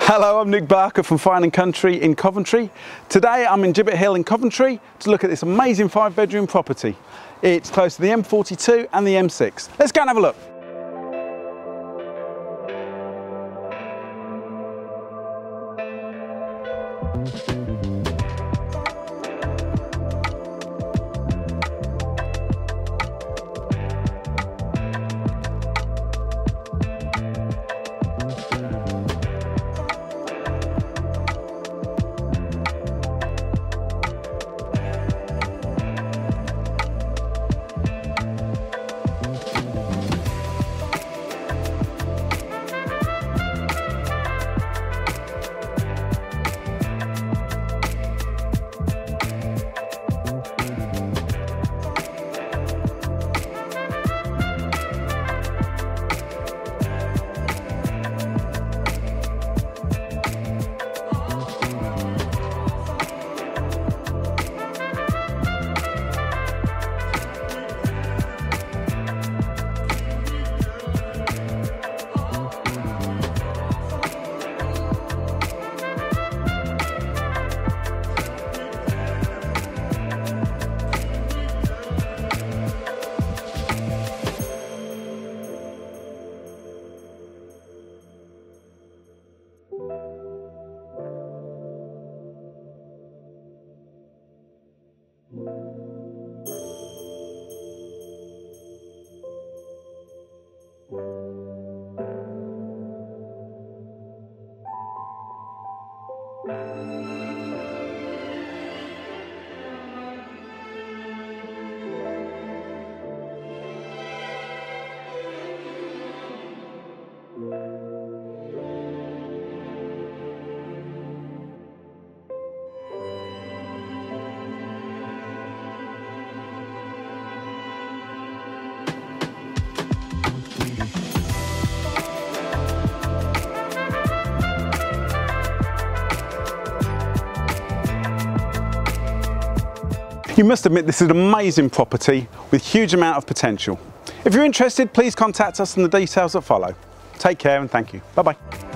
Hello, I'm Nick Barker from Fine & Country in Coventry. Today I'm in Gibbet Hill in Coventry to look at this amazing 5-bedroom property. It's close to the M42 and the M6. Let's go and have a look. You must admit this is an amazing property with huge amount of potential. If you're interested, please contact us on the details that follow. Take care and thank you. Bye-bye.